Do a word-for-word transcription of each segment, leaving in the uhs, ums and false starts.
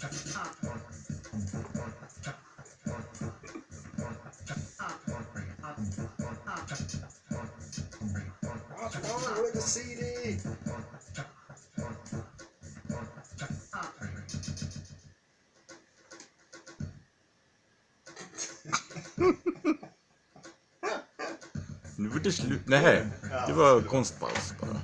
What's wrong with the C D? Nu var det slut. Nej, det var konstpaus bara.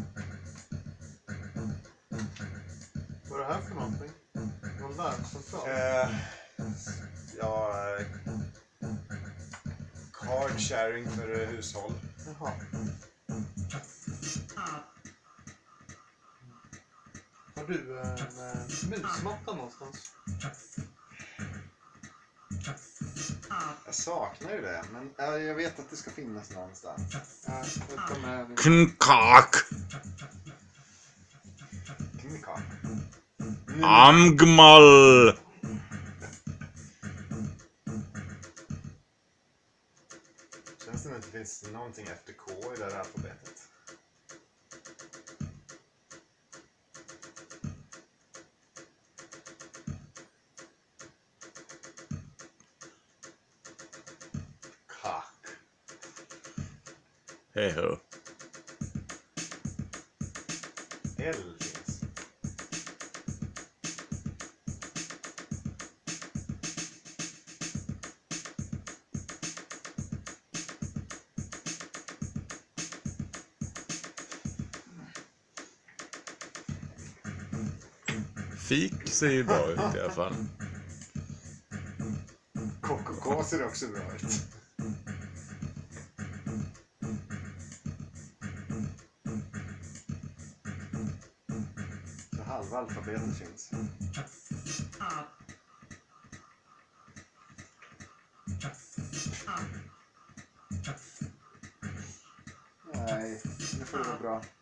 Vad är det här för någonting? Någon där central? Uh, ja, card sharing för uh, hushåll. Jaha. Har du en uh, musmatta någonstans? Jag saknar ju det, men uh, jag vet att det ska finnas någonstans. Ja, jag tar med den. K N K A K. K N K A K. A M G M A L. Känns det som att det finns någonting efter K i det här alfabetet? Kak. Hej hå. L finns. Fik ser ju bra ut i alla fall. K K K ser också bra ut. Så halva alfabetet finns. Nej, nu får det vara bra.